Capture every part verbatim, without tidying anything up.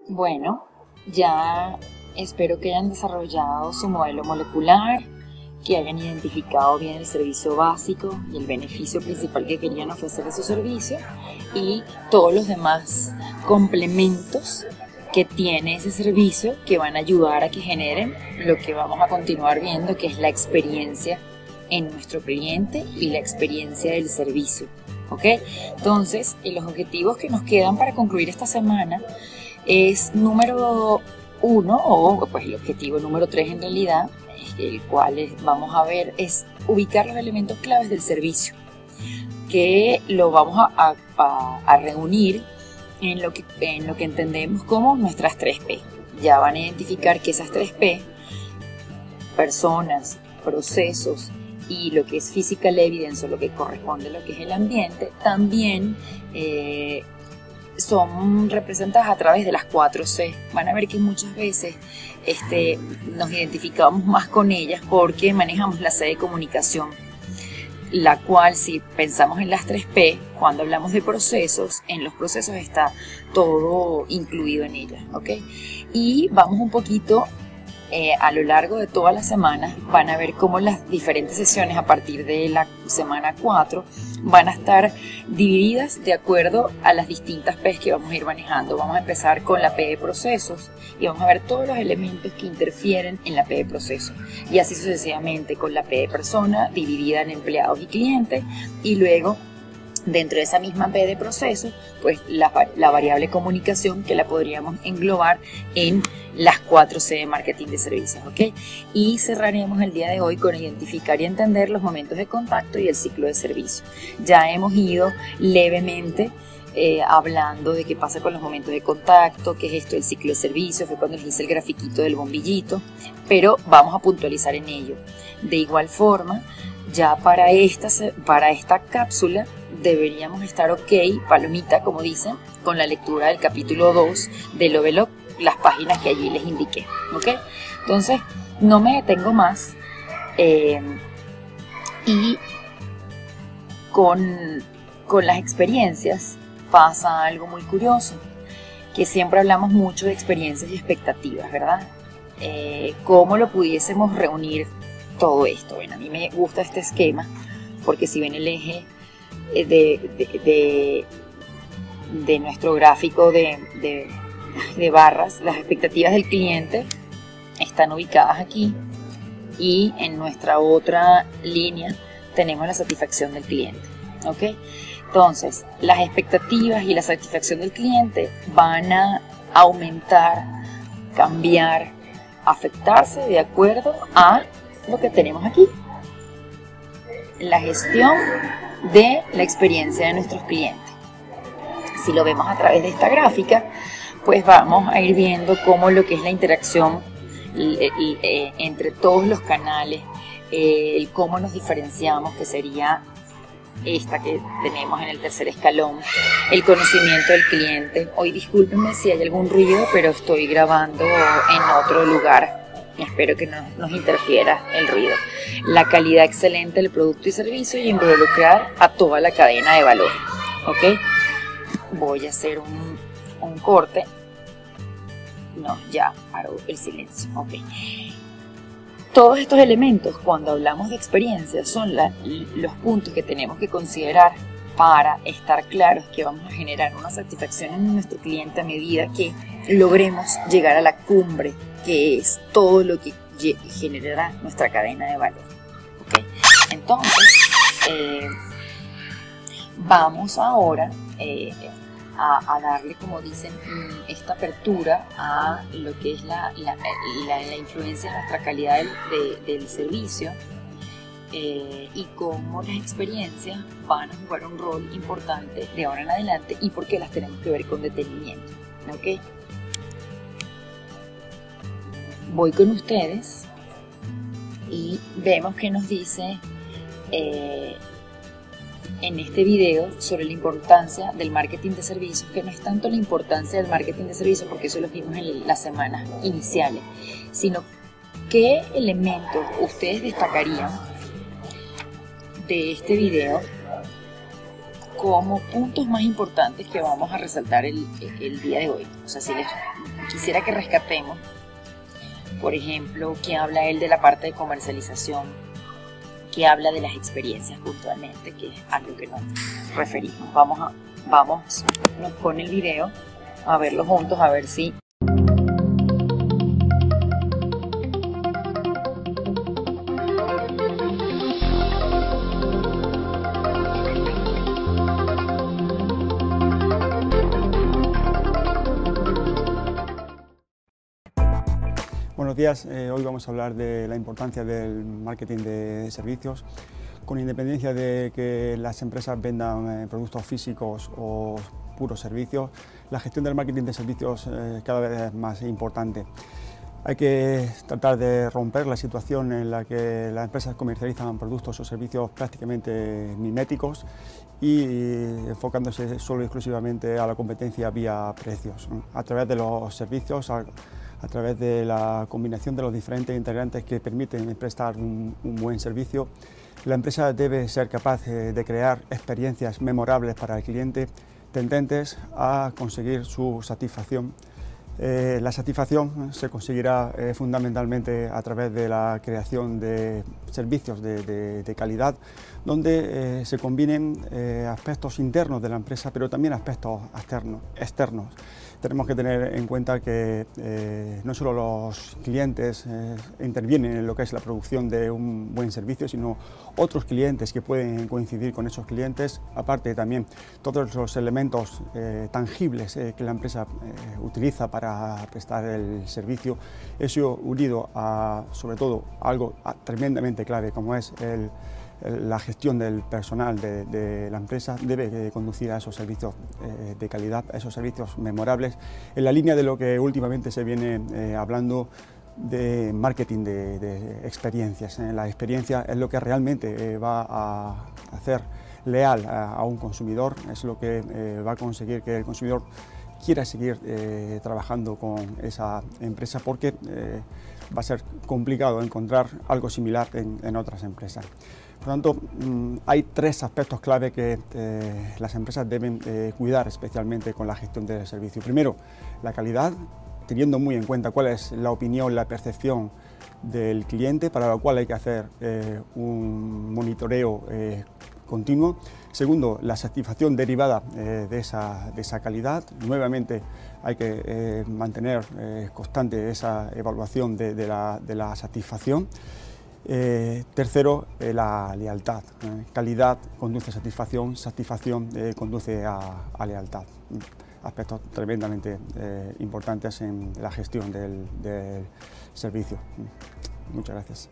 Bueno, ya espero que hayan desarrollado su modelo molecular, que hayan identificado bien el servicio básico y el beneficio principal que querían ofrecer de su servicio y todos los demás complementos que tiene ese servicio que van a ayudar a que generen lo que vamos a continuar viendo, que es la experiencia en nuestro cliente y la experiencia del servicio. ¿Ok? Entonces, los objetivos que nos quedan para concluir esta semana es número uno, o pues el objetivo número tres en realidad, el cual es, vamos a ver, es ubicar los elementos claves del servicio, que lo vamos a, a, a reunir en lo, que, en lo que entendemos como nuestras tres P. Ya van a identificar que esas tres P, personas, procesos y lo que es physical evidence o lo que corresponde a lo que es el ambiente, también eh, son representadas a través de las cuatro C. Van a ver que muchas veces este, nos identificamos más con ellas porque manejamos la C de comunicación, la cual, si pensamos en las tres P, cuando hablamos de procesos, en los procesos está todo incluido en ellas, ¿ok? Y vamos un poquito eh, a lo largo de todas las semanas, van a ver cómo las diferentes sesiones a partir de la semana cuatro van a estar divididas de acuerdo a las distintas P que vamos a ir manejando. Vamos a empezar con la P de procesos y vamos a ver todos los elementos que interfieren en la P de procesos, y así sucesivamente con la P de persona dividida en empleados y clientes, y luego dentro de esa misma P de procesos, pues la, la variable comunicación, que la podríamos englobar en las cuatro C de marketing de servicios, ¿ok? Y cerraremos el día de hoy con identificar y entender los momentos de contacto y el ciclo de servicio. Ya hemos ido levemente eh, hablando de qué pasa con los momentos de contacto, qué es esto del ciclo de servicio, fue cuando les hice el grafiquito del bombillito, pero vamos a puntualizar en ello. De igual forma, ya para esta, para esta cápsula deberíamos estar ok, palomita como dicen, con la lectura del capítulo dos del Lovelock, las páginas que allí les indiqué, ¿ok? Entonces, no me detengo más eh, y con, con las experiencias pasa algo muy curioso, que siempre hablamos mucho de experiencias y expectativas, ¿verdad? Eh, ¿Cómo lo pudiésemos reunir todo esto? Bueno, a mí me gusta este esquema porque si ven el eje de, de, de, de nuestro gráfico de, de, de barras, las expectativas del cliente están ubicadas aquí y en nuestra otra línea tenemos la satisfacción del cliente, ¿ok? Entonces, las expectativas y la satisfacción del cliente van a aumentar, cambiar, afectarse de acuerdo a lo que tenemos aquí, la gestión de la experiencia de nuestros clientes. Si lo vemos a través de esta gráfica, pues vamos a ir viendo cómo lo que es la interacción entre todos los canales, el cómo nos diferenciamos, que sería esta que tenemos en el tercer escalón, el conocimiento del cliente. Hoy discúlpenme si hay algún ruido, pero estoy grabando en otro lugar. Espero que no nos interfiera el ruido. La calidad excelente del producto y servicio y involucrar a toda la cadena de valor. ¿Ok? Voy a hacer un, un corte. No, ya paró el silencio. Ok. Todos estos elementos, cuando hablamos de experiencia, son la, los puntos que tenemos que considerar para estar claros que vamos a generar una satisfacción en nuestro cliente a medida que logremos llegar a la cumbre, que es todo lo que generará nuestra cadena de valor. ¿Okay? Entonces, eh, vamos ahora eh, a, a darle, como dicen, esta apertura a lo que es la, la, la, la influencia de nuestra calidad del, de, del servicio eh, y cómo las experiencias van a jugar un rol importante de ahora en adelante y por qué las tenemos que ver con detenimiento. ¿Okay? Voy con ustedes y vemos que nos dice eh, en este video sobre la importancia del marketing de servicios, que no es tanto la importancia del marketing de servicios, porque eso lo vimos en las semanas iniciales, sino qué elementos ustedes destacarían de este video como puntos más importantes que vamos a resaltar el, el día de hoy. O sea, si les quisiera que rescatemos, por ejemplo, que habla él de la parte de comercialización, que habla de las experiencias puntualmente, que es a lo que nos referimos. Vamos, a, vamos, nos pone el video a verlo juntos, a ver si... Buenos días, eh, hoy vamos a hablar de la importancia del marketing de servicios. Con independencia de que las empresas vendan eh, productos físicos o puros servicios, la gestión del marketing de servicios eh, cada vez es más importante. Hay que tratar de romper la situación en la que las empresas comercializan productos o servicios prácticamente miméticos y enfocándose solo y exclusivamente a la competencia vía precios, ¿no? A través de los servicios, a, a través de la combinación de los diferentes integrantes que permiten prestar un, un buen servicio, la empresa debe ser capaz de crear experiencias memorables para el cliente, tendentes a conseguir su satisfacción. Eh, la satisfacción se conseguirá eh, fundamentalmente a través de la creación de servicios de, de, de calidad, donde eh, se combinen eh, aspectos internos de la empresa, pero también aspectos externos. externos. Tenemos que tener en cuenta que eh, no solo los clientes eh, intervienen en lo que es la producción de un buen servicio, sino otros clientes que pueden coincidir con esos clientes, aparte también todos los elementos eh, tangibles eh, que la empresa eh, utiliza para prestar el servicio. Eso unido a, sobre todo, algo tremendamente clave como es el la gestión del personal de, de la empresa, debe conducir a esos servicios eh, de calidad, a esos servicios memorables, en la línea de lo que últimamente se viene eh, hablando de marketing de, de experiencias. ¿eh? La experiencia es lo que realmente eh, va a hacer leal a, a un consumidor, es lo que eh, va a conseguir que el consumidor quiera seguir eh, trabajando con esa empresa, porque eh, va a ser complicado encontrar algo similar en, en otras empresas. Por lo tanto, hay tres aspectos clave que eh, las empresas deben eh, cuidar especialmente con la gestión del servicio. Primero, la calidad, teniendo muy en cuenta cuál es la opinión, la percepción del cliente, para lo cual hay que hacer eh, un monitoreo eh, continuo. Segundo, la satisfacción derivada eh, de, esa, de esa calidad. Nuevamente hay que eh, mantener eh, constante esa evaluación de, de, la, de la satisfacción. Eh, tercero, eh, la lealtad. Eh, calidad conduce a satisfacción, satisfacción eh, conduce a, a lealtad. Aspectos tremendamente eh, importantes en la gestión del, del servicio. Muchas gracias.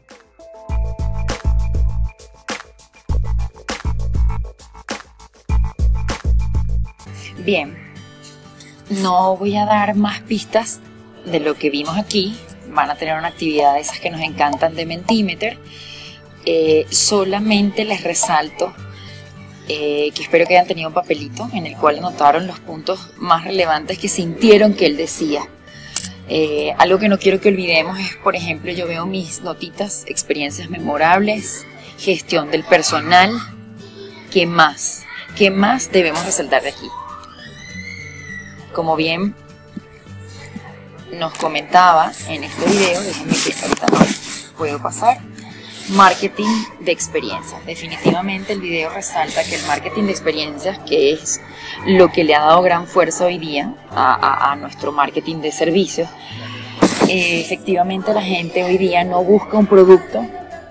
Bien, no voy a dar más pistas de lo que vimos aquí. Van a tener una actividad de esas que nos encantan de Mentimeter. Eh, solamente les resalto eh, que espero que hayan tenido un papelito en el cual anotaron los puntos más relevantes que sintieron que él decía. Eh, algo que no quiero que olvidemos es, por ejemplo, yo veo mis notitas, experiencias memorables, gestión del personal. ¿Qué más? ¿Qué más debemos resaltar de aquí? Como bien nos comentaba en este video, déjenme que ahorita no puedo pasar, marketing de experiencias. Definitivamente el video resalta que el marketing de experiencias, que es lo que le ha dado gran fuerza hoy día a, a, a nuestro marketing de servicios, eh, efectivamente la gente hoy día no busca un producto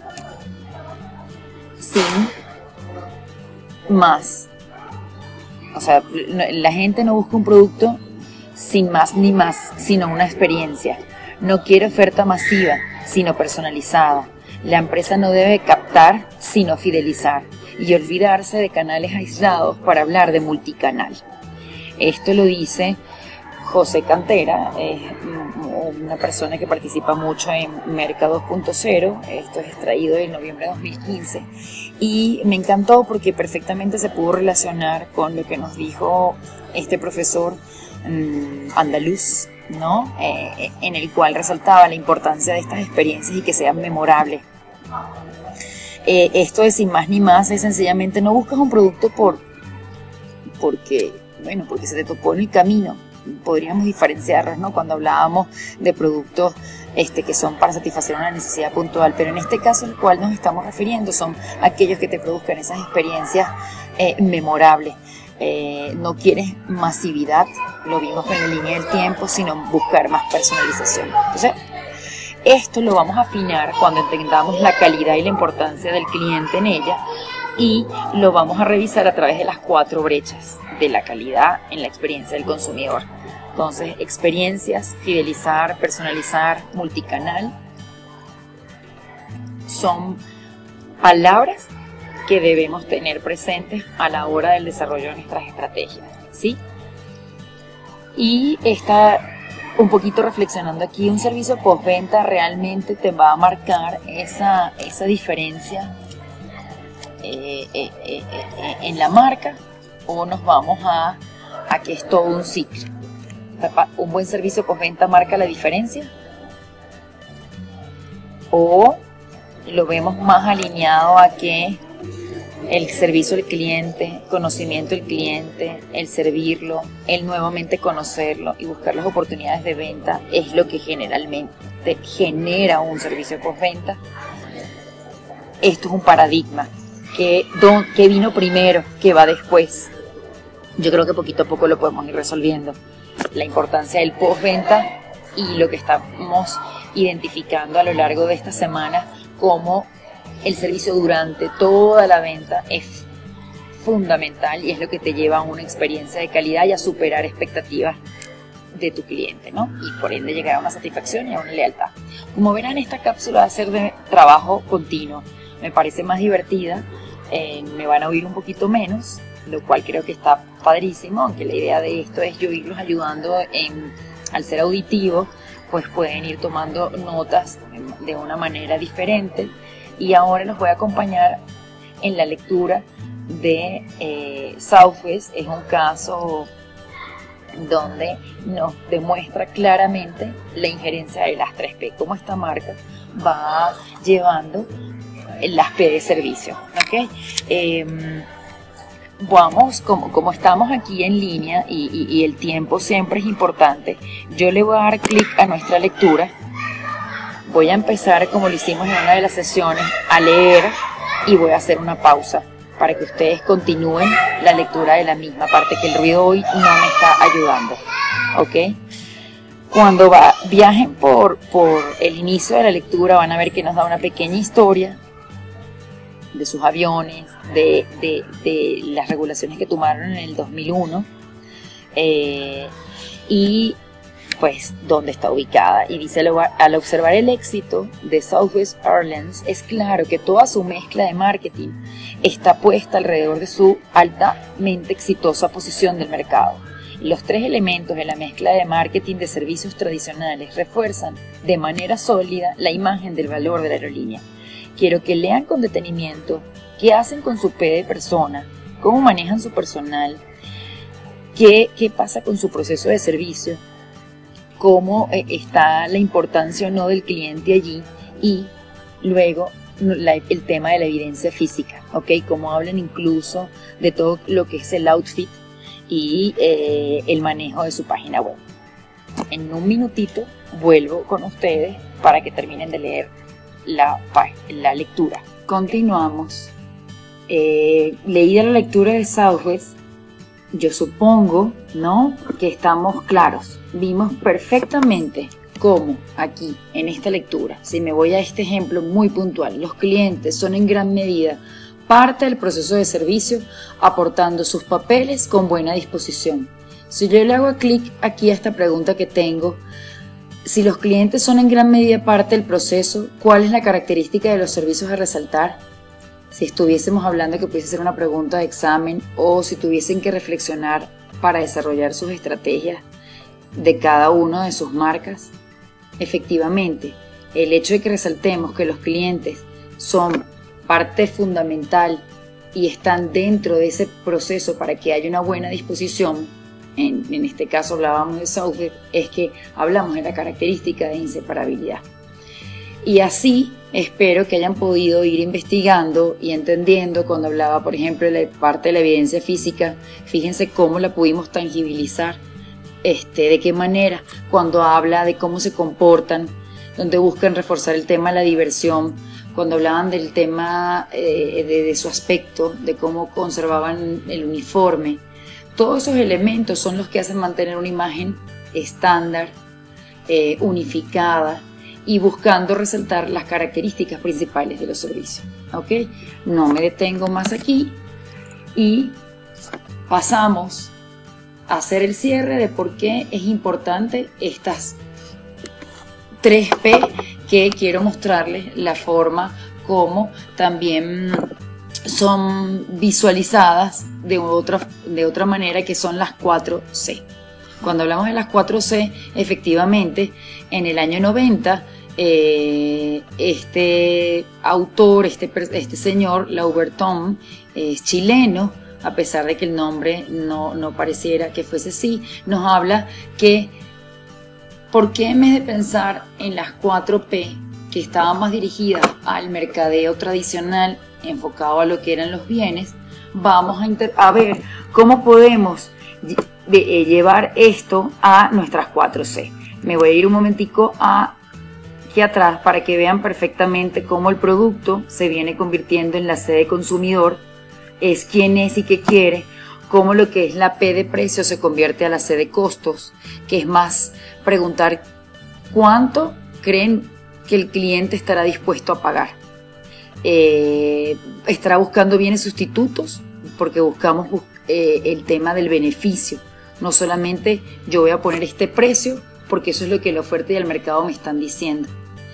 sin más. O sea, la gente no busca un producto sin más ni más, sino una experiencia. No quiere oferta masiva, sino personalizada. La empresa no debe captar, sino fidelizar, y olvidarse de canales aislados para hablar de multicanal. Esto lo dice José Cantera, es una persona que participa mucho en Merca dos punto cero. Esto es extraído de noviembre de dos mil quince. Y me encantó porque perfectamente se pudo relacionar con lo que nos dijo este profesor mmm, andaluz, ¿no? Eh, en el cual resaltaba la importancia de estas experiencias y que sean memorables. Eh, esto de sin más ni más es sencillamente no buscas un producto por, porque, bueno, porque se te topó en el camino. Podríamos diferenciarlos, ¿no? Cuando hablábamos de productos este, que son para satisfacer una necesidad puntual, pero en este caso al cual nos estamos refiriendo son aquellos que te produzcan esas experiencias eh, memorables. Eh, no quieres masividad, lo vimos en la línea del tiempo, sino buscar más personalización. Entonces, esto lo vamos a afinar cuando entendamos la calidad y la importancia del cliente en ella, y lo vamos a revisar a través de las cuatro brechas de la calidad en la experiencia del consumidor. Entonces, experiencias, fidelizar, personalizar, multicanal, son palabras que debemos tener presentes a la hora del desarrollo de nuestras estrategias, ¿sí? Y está un poquito reflexionando aquí, un servicio postventa realmente te va a marcar esa, esa diferencia eh, eh, eh, eh, en la marca, o nos vamos a, a que es todo un ciclo. ¿Un buen servicio postventa marca la diferencia? ¿O lo vemos más alineado a que el servicio al cliente, conocimiento del cliente, el servirlo, el nuevamente conocerlo y buscar las oportunidades de venta es lo que generalmente genera un servicio postventa? Esto es un paradigma. ¿Qué, don, qué vino primero? ¿Qué va después? Yo creo que poquito a poco lo podemos ir resolviendo. La importancia del postventa y lo que estamos identificando a lo largo de esta semana como el servicio durante toda la venta es fundamental y es lo que te lleva a una experiencia de calidad y a superar expectativas de tu cliente, ¿no? Y por ende llegar a una satisfacción y a una lealtad. Como verán, esta cápsula va a ser de trabajo continuo. Me parece más divertida, eh, me van a oír un poquito menos, lo cual creo que está padrísimo, aunque la idea de esto es yo irlos ayudando en, al ser auditivo, pues pueden ir tomando notas de una manera diferente. Y ahora los voy a acompañar en la lectura de eh, Southwest. Es un caso donde nos demuestra claramente la injerencia de las tres P, cómo esta marca va llevando las P de servicio, ¿okay? Eh, vamos, como, como estamos aquí en línea y, y, y el tiempo siempre es importante, yo le voy a dar clic a nuestra lectura. Voy a empezar, como lo hicimos en una de las sesiones, a leer y voy a hacer una pausa para que ustedes continúen la lectura de la misma parte, que el ruido hoy no me está ayudando, ¿ok? Cuando va, viajen por, por el inicio de la lectura van a ver que nos da una pequeña historia de sus aviones, de, de, de las regulaciones que tomaron en el dos mil uno eh, y pues dónde está ubicada. Y dice, al observar el éxito de Southwest Airlines, es claro que toda su mezcla de marketing está puesta alrededor de su altamente exitosa posición del mercado. Y los tres elementos de la mezcla de marketing de servicios tradicionales refuerzan de manera sólida la imagen del valor de la aerolínea. Quiero que lean con detenimiento qué hacen con su P de persona, cómo manejan su personal, qué, qué pasa con su proceso de servicio, cómo está la importancia o no del cliente allí, y luego la, el tema de la evidencia física, ¿ok? Cómo hablan incluso de todo lo que es el outfit y eh, el manejo de su página web. En un minutito vuelvo con ustedes para que terminen de leer la, la lectura. Continuamos. Eh, leída la lectura de Southwest, yo supongo, ¿no?, que estamos claros. Vimos perfectamente cómo aquí, en esta lectura, si me voy a este ejemplo muy puntual, los clientes son en gran medida parte del proceso de servicio, aportando sus papeles con buena disposición. Si yo le hago clic aquí a esta pregunta que tengo, si los clientes son en gran medida parte del proceso, ¿cuál es la característica de los servicios a resaltar? Si estuviésemos hablando que pudiese ser una pregunta de examen, o si tuviesen que reflexionar para desarrollar sus estrategias de cada una de sus marcas. Efectivamente, el hecho de que resaltemos que los clientes son parte fundamental y están dentro de ese proceso para que haya una buena disposición, en, en este caso hablábamos de Southwest, es que hablamos de la característica de inseparabilidad. Y así espero que hayan podido ir investigando y entendiendo. Cuando hablaba, por ejemplo, de la parte de la evidencia física, fíjense cómo la pudimos tangibilizar, este, de qué manera, cuando habla de cómo se comportan, donde buscan reforzar el tema de la diversión, cuando hablaban del tema eh, de, de su aspecto, de cómo conservaban el uniforme. Todos esos elementos son los que hacen mantener una imagen estándar, eh, unificada, y buscando resaltar las características principales de los servicios. ¿Ok? No me detengo más aquí y pasamos a hacer el cierre de por qué es importante estas tres P, que quiero mostrarles la forma como también son visualizadas de otra, de otra manera, que son las cuatro C. Cuando hablamos de las cuatro C, efectivamente, en el año noventa, eh, este autor, este, este señor, Lauberton, es chileno, a pesar de que el nombre no, no pareciera que fuese así, nos habla que ¿por qué en vez de pensar en las cuatro P, que estaban más dirigidas al mercadeo tradicional, enfocado a lo que eran los bienes, vamos a, inter a ver cómo podemos de, llevar esto a nuestras cuatro C? Me voy a ir un momentico a, aquí atrás para que vean perfectamente cómo el producto se viene convirtiendo en la C de consumidor, es quién es y qué quiere, cómo lo que es la P de precio se convierte a la C de costos, que es más preguntar cuánto creen que el cliente estará dispuesto a pagar. Eh, estará buscando bienes sustitutos, porque buscamos eh, el tema del beneficio. No solamente yo voy a poner este precio, porque eso es lo que la oferta y el mercado me están diciendo.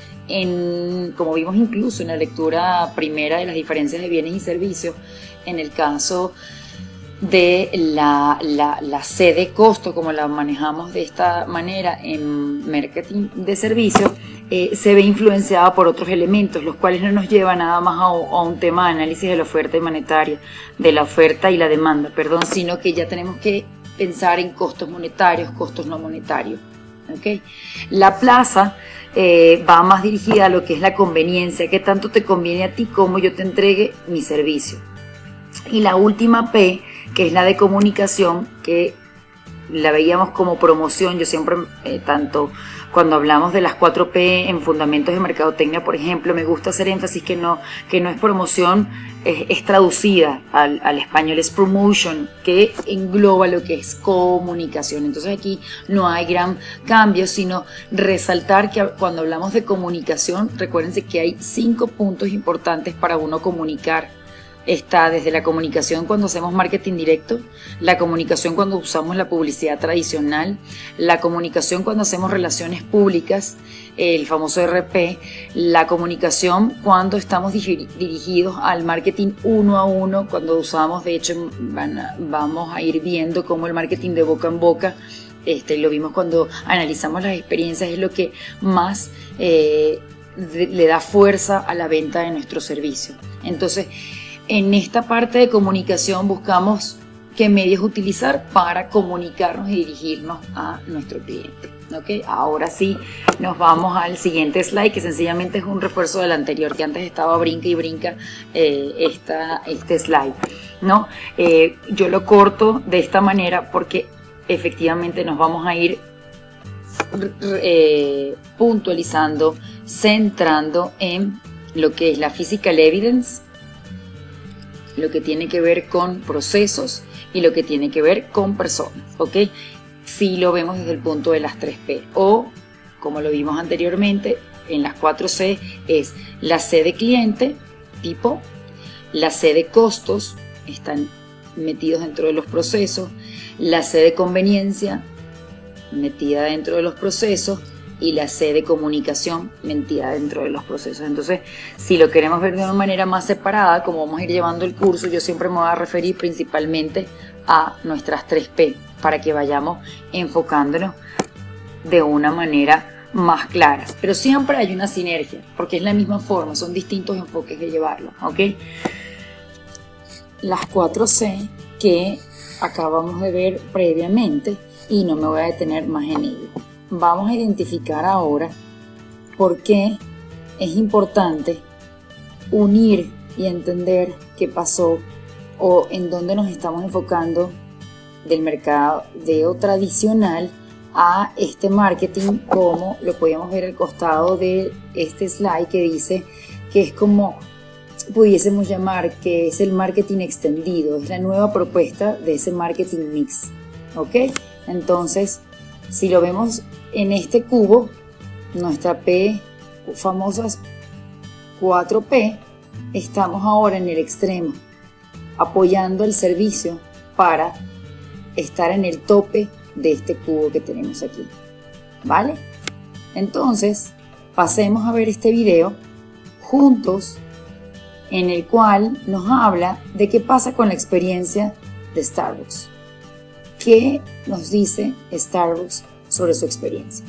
En, como vimos incluso en la lectura primera de las diferencias de bienes y servicios, en el caso de la, la, la C de costo, como la manejamos de esta manera en marketing de servicios, eh, se ve influenciada por otros elementos, los cuales no nos llevan nada más a, a un tema de análisis de la oferta y monetaria, de la oferta y la demanda, perdón, sino que ya tenemos que pensar en costos monetarios, costos no monetarios. ¿Okay? La plaza eh, va más dirigida a lo que es la conveniencia, qué tanto te conviene a ti como yo te entregue mi servicio. Y la última P, que es la de comunicación, que la veíamos como promoción. Yo siempre, eh, tanto cuando hablamos de las cuatro P en fundamentos de mercadotecnia, por ejemplo, me gusta hacer énfasis que no, que no es promoción, es, es traducida al, al español, es promotion, que engloba lo que es comunicación. Entonces aquí no hay gran cambio, sino resaltar que cuando hablamos de comunicación, recuérdense que hay cinco puntos importantes para uno comunicar. Está desde la comunicación cuando hacemos marketing directo, la comunicación cuando usamos la publicidad tradicional, la comunicación cuando hacemos relaciones públicas, el famoso R P, la comunicación cuando estamos dirigidos al marketing uno a uno, cuando usamos, de hecho van a, vamos a ir viendo cómo el marketing de boca en boca, este, lo vimos cuando analizamos las experiencias, es lo que más eh, de, le da fuerza a la venta de nuestro servicio. Entonces, en esta parte de comunicación buscamos qué medios utilizar para comunicarnos y dirigirnos a nuestro cliente. ¿Okay? Ahora sí nos vamos al siguiente slide, que sencillamente es un refuerzo del anterior, que antes estaba brinca y brinca eh, esta, este slide, ¿no? Eh, yo lo corto de esta manera porque efectivamente nos vamos a ir eh, puntualizando, centrando en lo que es la physical evidence, lo que tiene que ver con procesos y lo que tiene que ver con personas, ¿ok? Si lo vemos desde el punto de las tres P, o como lo vimos anteriormente en las cuatro C, es la C de cliente, tipo, la C de costos, están metidos dentro de los procesos, la C de conveniencia, metida dentro de los procesos, y la C de comunicación, metida dentro de los procesos. Entonces, si lo queremos ver de una manera más separada, como vamos a ir llevando el curso, yo siempre me voy a referir principalmente a nuestras tres P, para que vayamos enfocándonos de una manera más clara. Pero siempre hay una sinergia, porque es la misma forma, son distintos enfoques de llevarlo, ¿ok? Las cuatro C que acabamos de ver previamente, y no me voy a detener más en ello. Vamos a identificar ahora por qué es importante unir y entender qué pasó o en dónde nos estamos enfocando del mercadeo tradicional a este marketing, como lo podemos ver al costado de este slide que dice que es como pudiésemos llamar que es el marketing extendido, es la nueva propuesta de ese marketing mix, ¿ok? Entonces, si lo vemos en este cubo, nuestra P, famosas cuatro P, estamos ahora en el extremo, apoyando el servicio para estar en el tope de este cubo que tenemos aquí, ¿vale? Entonces, pasemos a ver este video juntos, en el cual nos habla de qué pasa con la experiencia de Starbucks. ¿Qué nos dice Starbucks sobre su experiencia?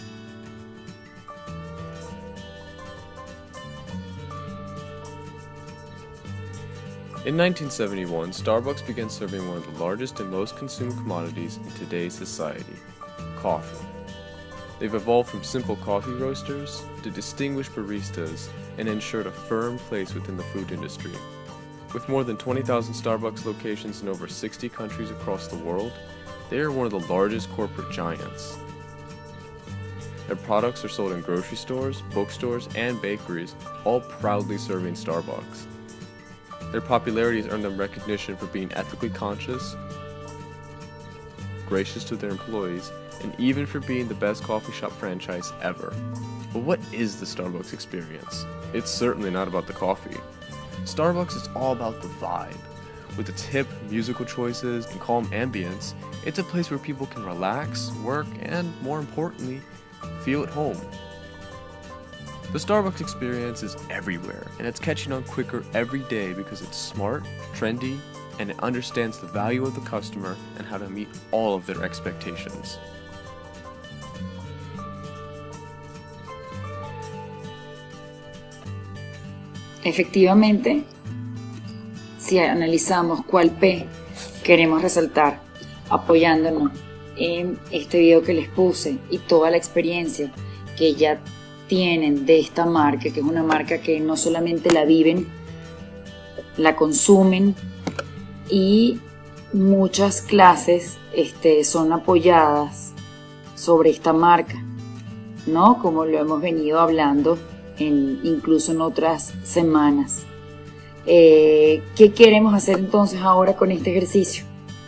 In nineteen seventy-one, Starbucks began serving one of the largest and most consumed commodities in today's society, coffee. They've evolved from simple coffee roasters to distinguished baristas and ensured a firm place within the food industry. With more than twenty thousand Starbucks locations in over sixty countries across the world, they are one of the largest corporate giants. Their products are sold in grocery stores, bookstores, and bakeries, all proudly serving Starbucks. Their popularity has earned them recognition for being ethically conscious, gracious to their employees, and even for being the best coffee shop franchise ever. But what is the Starbucks experience? It's certainly not about the coffee. Starbucks is all about the vibe. With its hip musical choices and calm ambience, it's a place where people can relax, work, and more importantly, feel at home. The Starbucks experience is everywhere, and it's catching on quicker every day because it's smart, trendy, and it understands the value of the customer and how to meet all of their expectations. Efectivamente, si analizamos cuál P queremos resaltar, apoyándonos en este video que les puse y toda la experiencia que ya tienen de esta marca, que es una marca que no solamente la viven, la consumen, y muchas clases este, son apoyadas sobre esta marca, ¿no? Como lo hemos venido hablando en, incluso en otras semanas. Eh, ¿Qué queremos hacer entonces ahora con este ejercicio?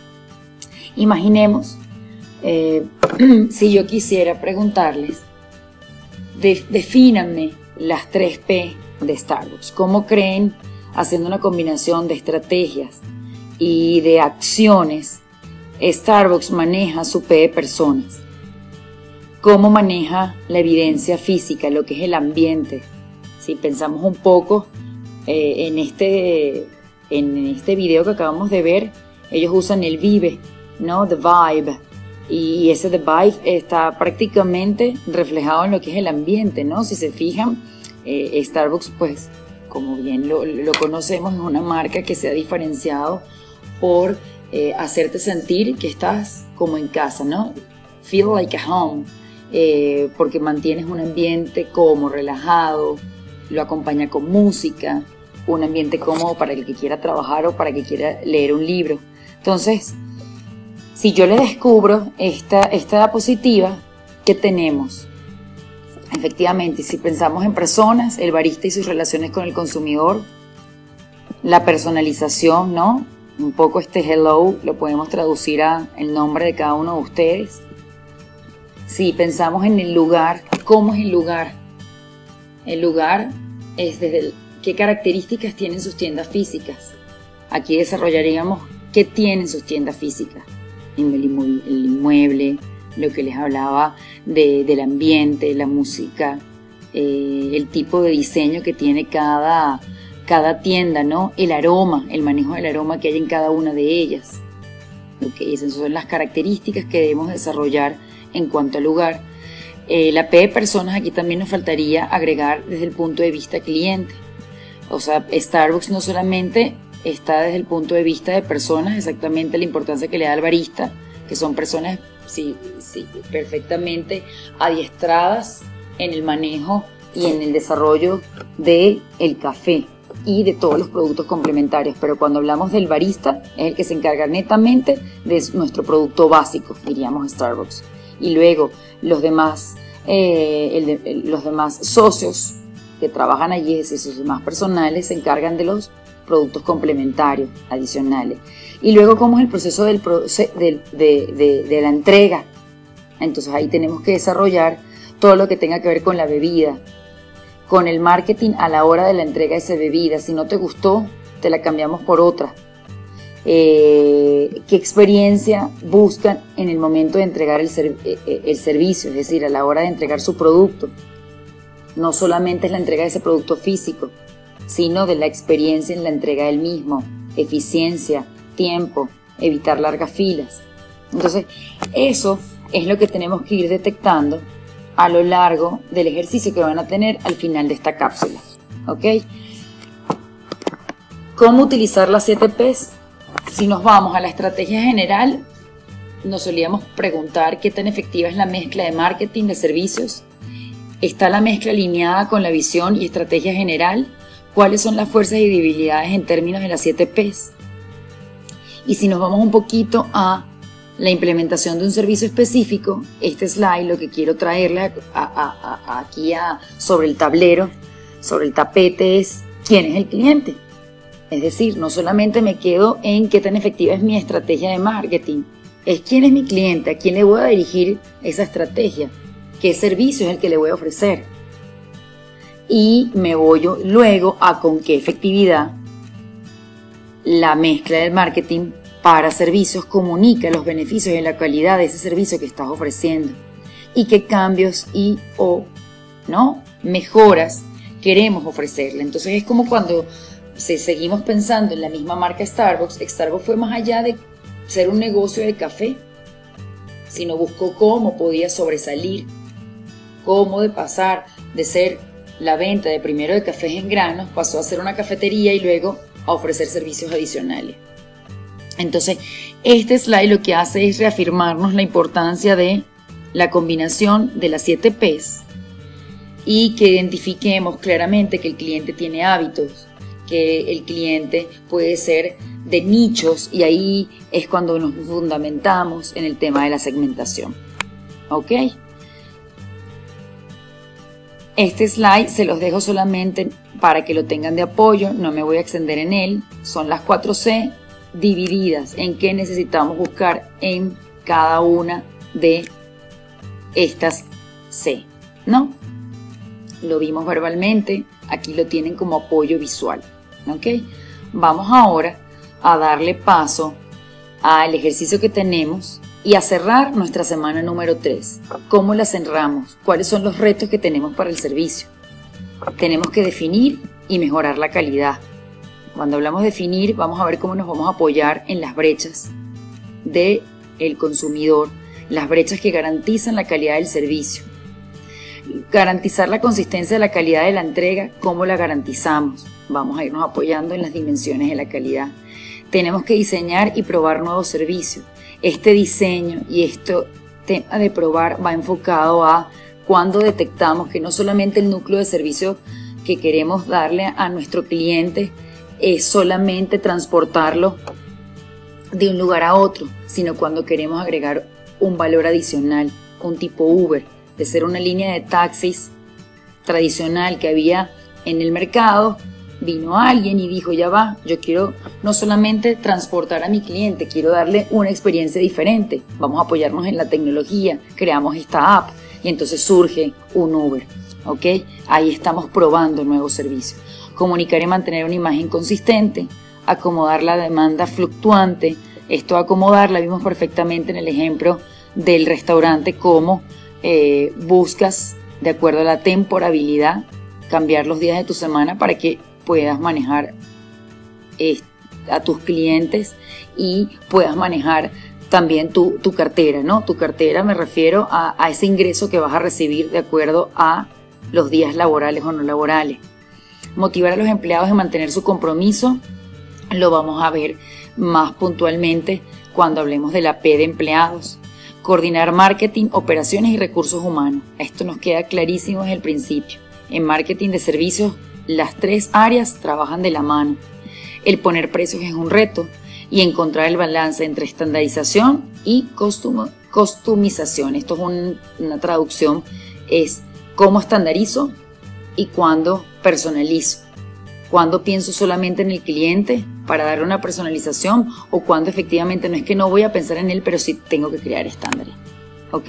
Imaginemos, eh, si yo quisiera preguntarles, de, defínanme las tres P de Starbucks. ¿Cómo creen, haciendo una combinación de estrategias y de acciones, Starbucks maneja su P de personas? ¿Cómo maneja la evidencia física, lo que es el ambiente? Si pensamos un poco eh, en, este, en este video que acabamos de ver, ellos usan el Vive, ¿no? The Vibe. Y ese The Vibe está prácticamente reflejado en lo que es el ambiente, ¿no? Si se fijan, eh, Starbucks, pues, como bien lo, lo conocemos, es una marca que se ha diferenciado por eh, hacerte sentir que estás como en casa, ¿no? Feel like a home. Eh, porque mantienes un ambiente como relajado, lo acompaña con música, un ambiente cómodo para el que quiera trabajar o para el que quiera leer un libro. Entonces, si yo le descubro esta, esta diapositiva que tenemos, efectivamente, si pensamos en personas, el barista y sus relaciones con el consumidor, la personalización, ¿no? Un poco este hello lo podemos traducir a el nombre de cada uno de ustedes. Si pensamos en el lugar, ¿cómo es el lugar? El lugar es desde el, qué características tienen sus tiendas físicas. Aquí desarrollaríamos qué tienen sus tiendas físicas. El inmueble, lo que les hablaba de, del ambiente, la música, eh, el tipo de diseño que tiene cada, cada tienda, ¿no? El aroma, el manejo del aroma que hay en cada una de ellas. Okay, esas son las características que debemos desarrollar en cuanto al lugar. Eh, la P de personas, aquí también nos faltaría agregar desde el punto de vista cliente. O sea, Starbucks no solamente está desde el punto de vista de personas, exactamente la importancia que le da al barista, que son personas sí, sí, perfectamente adiestradas en el manejo y en el desarrollo del café y de todos los productos complementarios, pero cuando hablamos del barista es el que se encarga netamente de nuestro producto básico, diríamos Starbucks. Y luego los demás, eh, el de, el, los demás socios que trabajan allí, es decir, sus demás personales, se encargan de los productos complementarios adicionales. Y luego, ¿cómo es el proceso del, de, de, de, de la entrega? Entonces ahí tenemos que desarrollar todo lo que tenga que ver con la bebida, con el marketing a la hora de la entrega de esa bebida. Si no te gustó, te la cambiamos por otra. Eh, ¿Qué experiencia buscan en el momento de entregar el, ser, el servicio? Es decir, a la hora de entregar su producto. No solamente es la entrega de ese producto físico, sino de la experiencia en la entrega del mismo, eficiencia, tiempo, evitar largas filas. Entonces, eso es lo que tenemos que ir detectando a lo largo del ejercicio que van a tener al final de esta cápsula. ¿Ok? ¿Cómo utilizar las siete P's? Si nos vamos a la estrategia general, nos solíamos preguntar qué tan efectiva es la mezcla de marketing de servicios. ¿Está la mezcla alineada con la visión y estrategia general? ¿Cuáles son las fuerzas y debilidades en términos de las siete P's? Y si nos vamos un poquito a la implementación de un servicio específico, este slide lo que quiero traerle a, a, a, aquí a, sobre el tablero, sobre el tapete, es quién es el cliente. Es decir, no solamente me quedo en qué tan efectiva es mi estrategia de marketing, es quién es mi cliente, a quién le voy a dirigir esa estrategia, qué servicio es el que le voy a ofrecer. Y me voy yo luego a con qué efectividad la mezcla del marketing para servicios comunica los beneficios y la calidad de ese servicio que estás ofreciendo y qué cambios y o no mejoras queremos ofrecerle. Entonces es como cuando si seguimos pensando en la misma marca Starbucks, Starbucks fue más allá de ser un negocio de café, sino buscó cómo podía sobresalir, cómo de pasar de ser la venta de primero de cafés en granos, pasó a ser una cafetería y luego a ofrecer servicios adicionales. Entonces, este slide lo que hace es reafirmarnos la importancia de la combinación de las siete P's y que identifiquemos claramente que el cliente tiene hábitos, que el cliente puede ser de nichos y ahí es cuando nos fundamentamos en el tema de la segmentación. ¿Ok? Este slide se los dejo solamente para que lo tengan de apoyo, no me voy a extender en él. Son las cuatro C divididas en qué necesitamos buscar en cada una de estas C, ¿no? Lo vimos verbalmente, aquí lo tienen como apoyo visual, ¿ok? Vamos ahora a darle paso al ejercicio que tenemos y a cerrar nuestra semana número tres. ¿Cómo la cerramos? ¿Cuáles son los retos que tenemos para el servicio? Tenemos que definir y mejorar la calidad. Cuando hablamos de definir, vamos a ver cómo nos vamos a apoyar en las brechas del consumidor, las brechas que garantizan la calidad del servicio. Garantizar la consistencia de la calidad de la entrega, ¿cómo la garantizamos? Vamos a irnos apoyando en las dimensiones de la calidad. Tenemos que diseñar y probar nuevos servicios. Este diseño y este tema de probar va enfocado a cuando detectamos que no solamente el núcleo de servicio que queremos darle a nuestro cliente es solamente transportarlo de un lugar a otro, sino cuando queremos agregar un valor adicional, un tipo Uber, de ser una línea de taxis tradicional que había en el mercado. Vino alguien y dijo, ya va, yo quiero no solamente transportar a mi cliente, quiero darle una experiencia diferente. Vamos a apoyarnos en la tecnología, creamos esta app y entonces surge un Uber, ¿ok? Ahí estamos probando nuevos servicios. Comunicar y mantener una imagen consistente, acomodar la demanda fluctuante. Esto acomodar la vimos perfectamente en el ejemplo del restaurante, cómo eh, buscas de acuerdo a la temporalidad cambiar los días de tu semana para que puedas manejar eh, a tus clientes y puedas manejar también tu, tu cartera, ¿no? Tu cartera me refiero a, a ese ingreso que vas a recibir de acuerdo a los días laborales o no laborales. Motivar a los empleados a mantener su compromiso, lo vamos a ver más puntualmente cuando hablemos de la P de empleados. Coordinar marketing, operaciones y recursos humanos. Esto nos queda clarísimo desde el principio. En marketing de servicios Las tres áreas trabajan de la mano. El poner precios es un reto y encontrar el balance entre estandarización y costum customización. Esto es un, una traducción, es cómo estandarizo y cuándo personalizo. Cuándo pienso solamente en el cliente para darle una personalización o cuándo efectivamente no es que no voy a pensar en él, pero sí tengo que crear estándares. ¿Ok?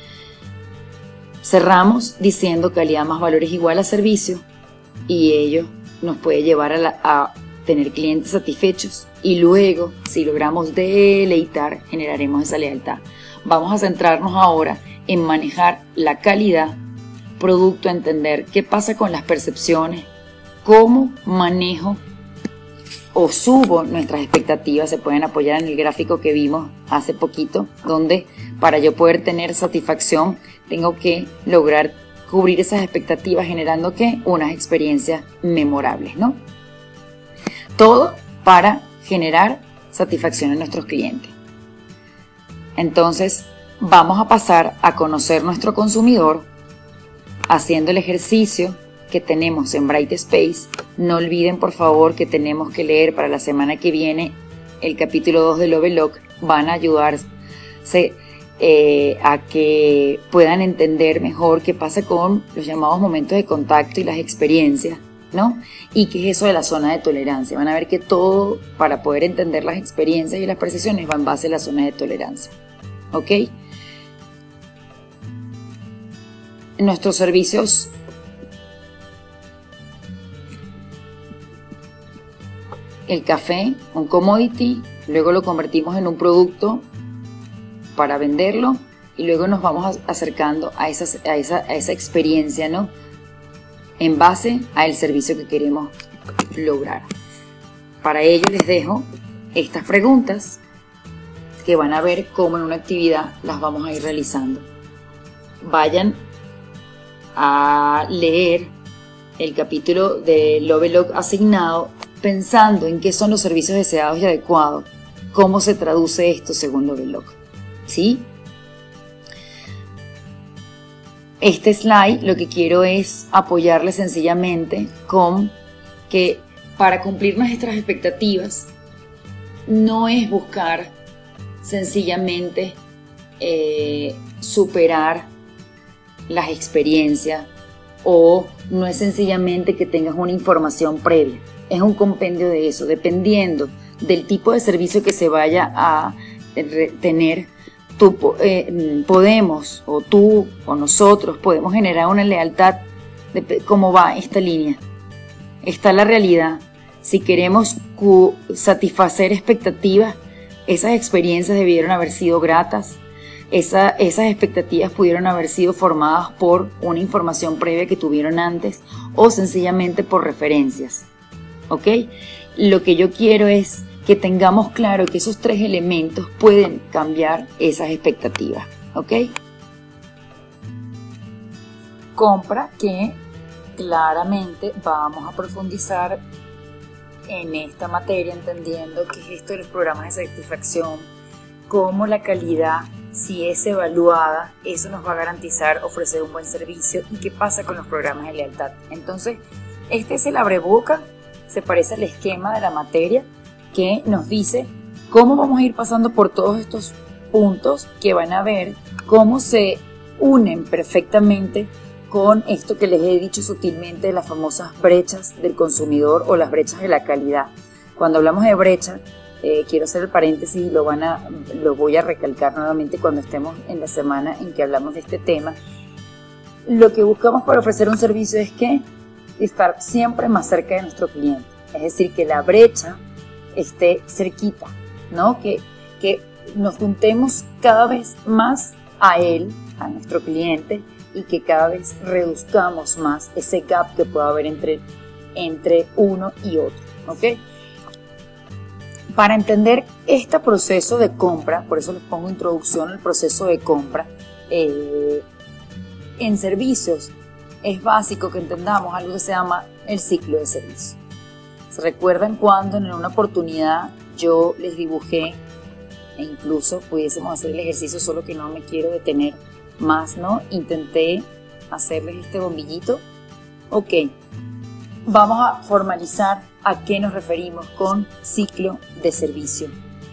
Cerramos diciendo calidad más valor es igual a servicio y ello nos puede llevar a, la, a tener clientes satisfechos y luego, si logramos deleitar, generaremos esa lealtad. Vamos a centrarnos ahora en manejar la calidad, producto, entender qué pasa con las percepciones, cómo manejo o subo nuestras expectativas. Se pueden apoyar en el gráfico que vimos hace poquito, donde para yo poder tener satisfacción tengo que lograr cubrir esas expectativas generando ¿qué? Unas experiencias memorables, ¿no? Todo para generar satisfacción en nuestros clientes. Entonces vamos a pasar a conocer nuestro consumidor haciendo el ejercicio que tenemos en Bright Space. No olviden por favor que tenemos que leer para la semana que viene el capítulo dos de Lovelock. Van a ayudarse eh, a que puedan entender mejor qué pasa con los llamados momentos de contacto y las experiencias, ¿no? Y qué es eso de la zona de tolerancia. Van a ver que todo para poder entender las experiencias y las percepciones va en base a la zona de tolerancia. ¿Ok? Nuestros servicios el café, un commodity, luego lo convertimos en un producto para venderlo y luego nos vamos acercando a esa, a esa, a esa experiencia, ¿no? En base al servicio que queremos lograr. Para ello les dejo estas preguntas que van a ver cómo en una actividad las vamos a ir realizando. Vayan a leer el capítulo de Lovelock asignado pensando en qué son los servicios deseados y adecuados, cómo se traduce esto según Lovelock, ¿sí? Este slide lo que quiero es apoyarle sencillamente con que para cumplir nuestras expectativas no es buscar sencillamente eh, superar las experiencias o no es sencillamente que tengas una información previa. Es un compendio de eso, dependiendo del tipo de servicio que se vaya a tener, tú, eh, podemos, o tú, o nosotros, podemos generar una lealtad de cómo va esta línea. Está la realidad. Si queremos satisfacer expectativas, esas experiencias debieron haber sido gratas, esa, esas expectativas pudieron haber sido formadas por una información previa que tuvieron antes o sencillamente por referencias. ¿Ok? Lo que yo quiero es que tengamos claro que esos tres elementos pueden cambiar esas expectativas. ¿Ok? Compra, que claramente vamos a profundizar en esta materia, entendiendo qué es esto de los programas de satisfacción, cómo la calidad, si es evaluada, eso nos va a garantizar ofrecer un buen servicio y qué pasa con los programas de lealtad. Entonces, este es el abreboca. Se parece al esquema de la materia que nos dice cómo vamos a ir pasando por todos estos puntos que van a ver cómo se unen perfectamente con esto que les he dicho sutilmente de las famosas brechas del consumidor o las brechas de la calidad. Cuando hablamos de brecha, eh, quiero hacer el paréntesis y lo, van a, lo voy a recalcar nuevamente cuando estemos en la semana en que hablamos de este tema. Lo que buscamos para ofrecer un servicio es que estar siempre más cerca de nuestro cliente, es decir, que la brecha esté cerquita, ¿no? Que, que nos juntemos cada vez más a él, a nuestro cliente, y que cada vez reduzcamos más ese gap que pueda haber entre, entre uno y otro, ¿ok? Para entender este proceso de compra, por eso les pongo introducción al proceso de compra, eh, en servicios, es básico que entendamos algo que se llama el ciclo de servicio. ¿Se recuerdan cuando en una oportunidad yo les dibujé e incluso pudiésemos hacer el ejercicio, solo que no me quiero detener más, ¿no? Intenté hacerles este bombillito. Ok. vamos a formalizar a qué nos referimos con ciclo de servicio,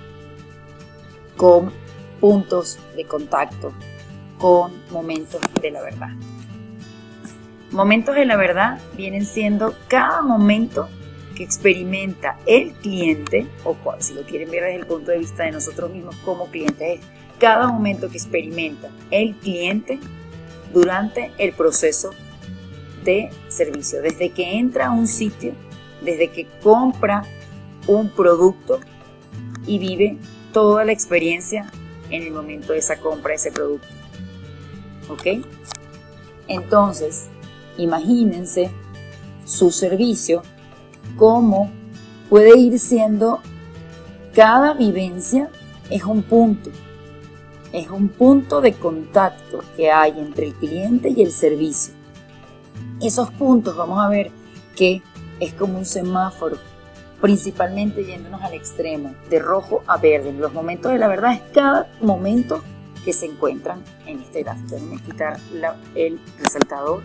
con puntos de contacto, con momentos de la verdad. Momentos de la verdad vienen siendo cada momento que experimenta el cliente, o si lo quieren ver desde el punto de vista de nosotros mismos como clientes, es cada momento que experimenta el cliente durante el proceso de servicio, desde que entra a un sitio, desde que compra un producto y vive toda la experiencia en el momento de esa compra de ese producto. ¿Ok? Entonces, imagínense su servicio, cómo puede ir siendo cada vivencia es un punto, es un punto de contacto que hay entre el cliente y el servicio. Esos puntos vamos a ver que es como un semáforo, principalmente yéndonos al extremo, de rojo a verde. Los momentos de la verdad es cada momento que se encuentran en este gráfico. Déjenme quitar la, el resaltador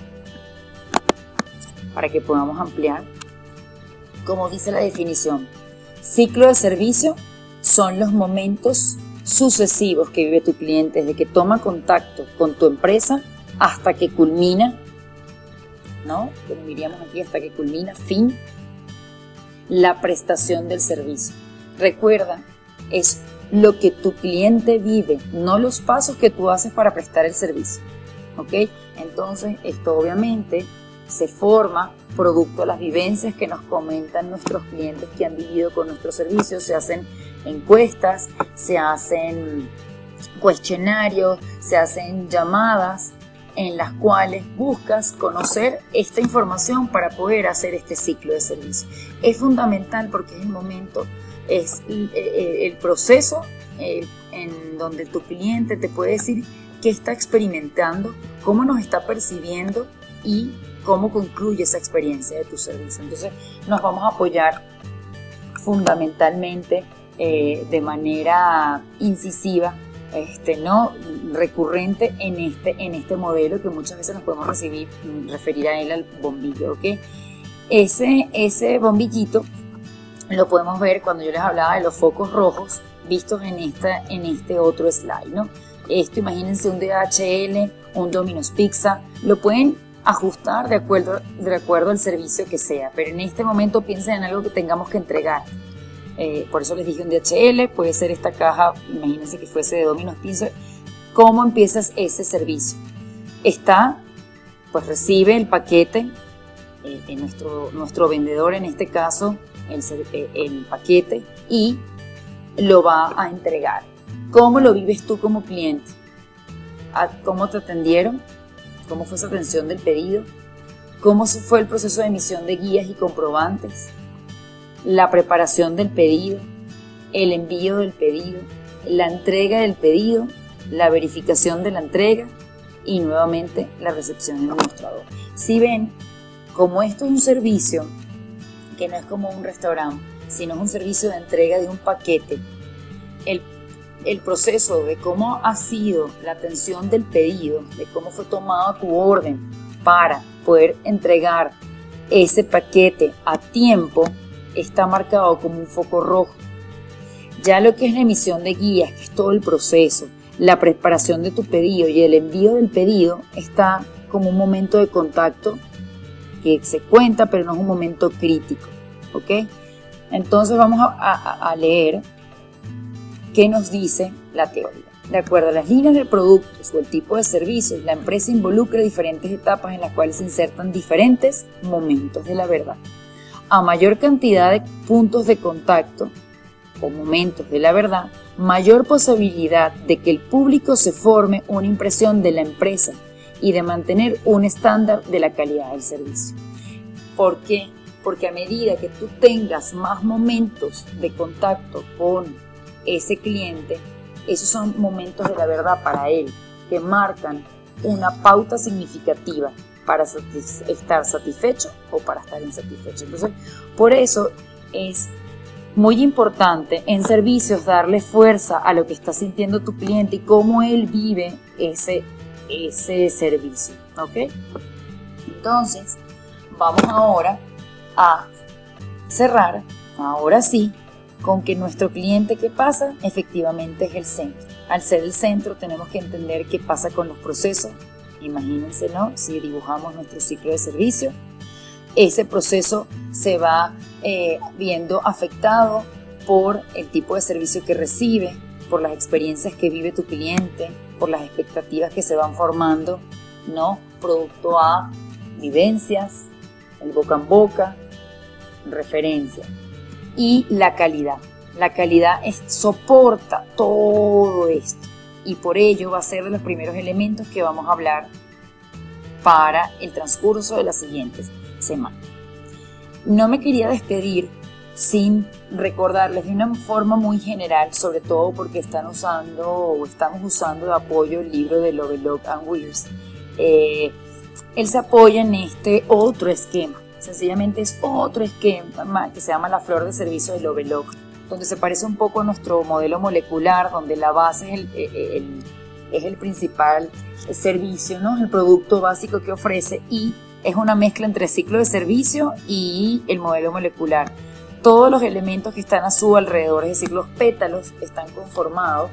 para que podamos ampliar. Como dice la definición, ciclo de servicio son los momentos sucesivos que vive tu cliente desde que toma contacto con tu empresa hasta que culmina, ¿no? Como diríamos aquí, hasta que culmina, fin, la prestación del servicio. Recuerda, es lo que tu cliente vive, no los pasos que tú haces para prestar el servicio, ¿ok? Entonces, esto obviamente se forma producto de las vivencias que nos comentan nuestros clientes que han vivido con nuestros servicios. Se hacen encuestas, se hacen cuestionarios, se hacen llamadas en las cuales buscas conocer esta información para poder hacer este ciclo de servicio. Es fundamental porque es el momento, es el, el proceso eh, en donde tu cliente te puede decir qué está experimentando, cómo nos está percibiendo y cómo concluye esa experiencia de tu servicio. Entonces nos vamos a apoyar fundamentalmente eh, de manera incisiva, este, no recurrente en este, en este modelo que muchas veces nos podemos recibir, referir a él al bombillo, ¿ok? Ese, ese bombillito lo podemos ver cuando yo les hablaba de los focos rojos vistos en, esta, en este otro slide, ¿no? Esto, imagínense un D H L, un Domino's Pizza, lo pueden ajustar de acuerdo, de acuerdo al servicio que sea, pero en este momento piensen en algo que tengamos que entregar. Eh, por eso les dije un D H L, puede ser esta caja, imagínense que fuese de Domino's Pizza. ¿Cómo empiezas ese servicio? Está, pues recibe el paquete, eh, en nuestro, nuestro vendedor en este caso, el, el paquete, y lo va a entregar. ¿Cómo lo vives tú como cliente? ¿Cómo te atendieron? ¿Cómo fue esa atención del pedido? ¿Cómo fue el proceso de emisión de guías y comprobantes? La preparación del pedido, el envío del pedido, la entrega del pedido, la verificación de la entrega y nuevamente la recepción en el mostrador. Si ven, como esto es un servicio que no es como un restaurante, sino es un servicio de entrega de un paquete, el, el proceso de cómo ha sido la atención del pedido, de cómo fue tomada tu orden para poder entregar ese paquete a tiempo, está marcado como un foco rojo. Ya lo que es la emisión de guías, que es todo el proceso, la preparación de tu pedido y el envío del pedido, está como un momento de contacto que se cuenta, pero no es un momento crítico, ¿ok? Entonces vamos a, a, a leer qué nos dice la teoría. De acuerdo a las líneas de productos o el tipo de servicios, la empresa involucra diferentes etapas en las cuales se insertan diferentes momentos de la verdad. A mayor cantidad de puntos de contacto o momentos de la verdad, mayor posibilidad de que el público se forme una impresión de la empresa y de mantener un estándar de la calidad del servicio. ¿Por qué? Porque a medida que tú tengas más momentos de contacto con ese cliente, esos son momentos de la verdad para él, que marcan una pauta significativa para estar satisfecho o para estar insatisfecho. Entonces, por eso es muy importante en servicios darle fuerza a lo que está sintiendo tu cliente y cómo él vive ese, ese servicio, ¿ok? Entonces, vamos ahora a cerrar, ahora sí, con que nuestro cliente, ¿qué pasa? Efectivamente es el centro. Al ser el centro tenemos que entender qué pasa con los procesos. Imagínense, ¿no? Si dibujamos nuestro ciclo de servicio, ese proceso se va eh, viendo afectado por el tipo de servicio que recibe, por las experiencias que vive tu cliente, por las expectativas que se van formando, ¿no? Producto a vivencias, el boca en boca, referencia. Y la calidad. La calidad es, soporta todo esto y por ello va a ser de los primeros elementos que vamos a hablar para el transcurso de las siguientes semanas. No me quería despedir sin recordarles de una forma muy general, sobre todo porque están usando o estamos usando de apoyo el libro de Lovelock and Wears. Eh, él se apoya en este otro esquema, sencillamente es otro esquema que se llama la flor de servicio de Lovelock, donde se parece un poco a nuestro modelo molecular, donde la base es el, el, es el principal servicio, ¿no? El producto básico que ofrece, y es una mezcla entre ciclo de servicio y el modelo molecular. Todos los elementos que están a su alrededor, es decir, los pétalos están conformados,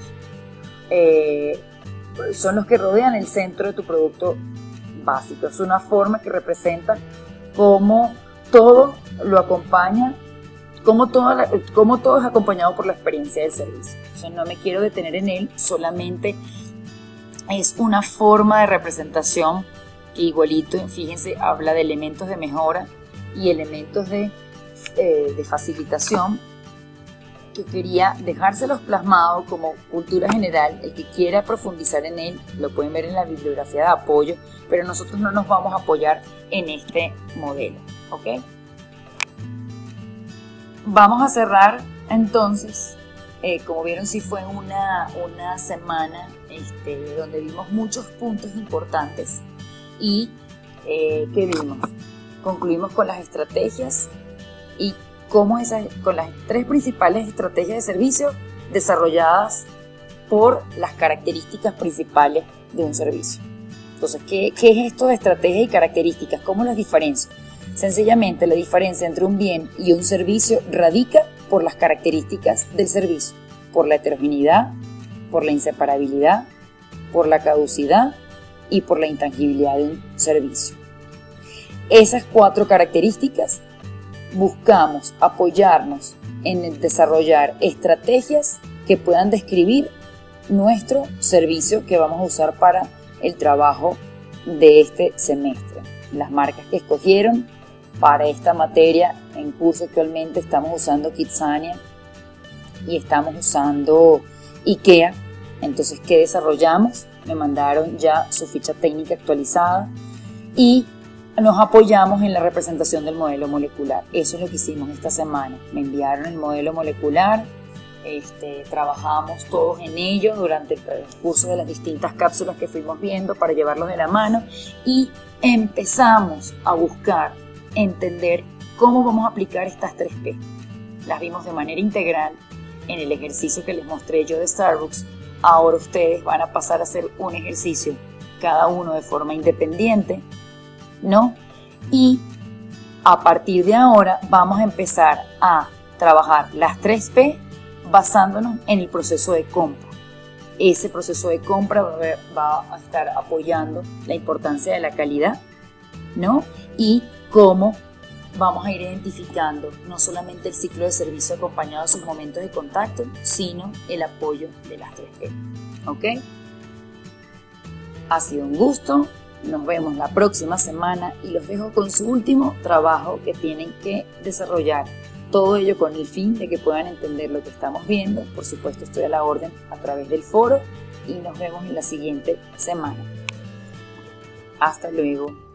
eh, son los que rodean el centro de tu producto básico. Es una forma que representa cómo todo lo acompaña, cómo todo, la, cómo todo es acompañado por la experiencia del servicio. Entonces, no me quiero detener en él, solamente es una forma de representación que igualito, fíjense, habla de elementos de mejora y elementos de Eh, de facilitación, que quería dejárselos plasmado como cultura general. El que quiera profundizar en él lo pueden ver en la bibliografía de apoyo, pero nosotros no nos vamos a apoyar en este modelo, ¿ok? Vamos a cerrar entonces, eh, como vieron, sí fue una, una semana este, donde vimos muchos puntos importantes y eh, ¿qué vimos? Concluimos con las estrategias y cómo esas, con las tres principales estrategias de servicio desarrolladas por las características principales de un servicio. Entonces, ¿qué, qué es esto de estrategias y características? ¿Cómo las diferencio? Sencillamente, la diferencia entre un bien y un servicio radica por las características del servicio, por la heterogeneidad, por la inseparabilidad, por la caducidad y por la intangibilidad de un servicio. Esas cuatro características buscamos apoyarnos en desarrollar estrategias que puedan describir nuestro servicio que vamos a usar para el trabajo de este semestre. Las marcas que escogieron para esta materia en curso actualmente, estamos usando Kitsania y estamos usando IKEA. Entonces, ¿qué desarrollamos? Me mandaron ya su ficha técnica actualizada y nos apoyamos en la representación del modelo molecular. Eso es lo que hicimos esta semana. Me enviaron el modelo molecular, este, trabajamos todos en ello durante el curso de las distintas cápsulas que fuimos viendo para llevarlos de la mano y empezamos a buscar entender cómo vamos a aplicar estas tres P. Las vimos de manera integral en el ejercicio que les mostré yo de Starbucks. Ahora ustedes van a pasar a hacer un ejercicio, cada uno de forma independiente, ¿no? Y a partir de ahora vamos a empezar a trabajar las tres P basándonos en el proceso de compra. Ese proceso de compra va a, ver, va a estar apoyando la importancia de la calidad, ¿no? Y cómo vamos a ir identificando no solamente el ciclo de servicio acompañado de sus momentos de contacto, sino el apoyo de las tres P. ¿Ok? Ha sido un gusto. Nos vemos la próxima semana y los dejo con su último trabajo que tienen que desarrollar. Todo ello con el fin de que puedan entender lo que estamos viendo. Por supuesto, estoy a la orden a través del foro y nos vemos en la siguiente semana. Hasta luego.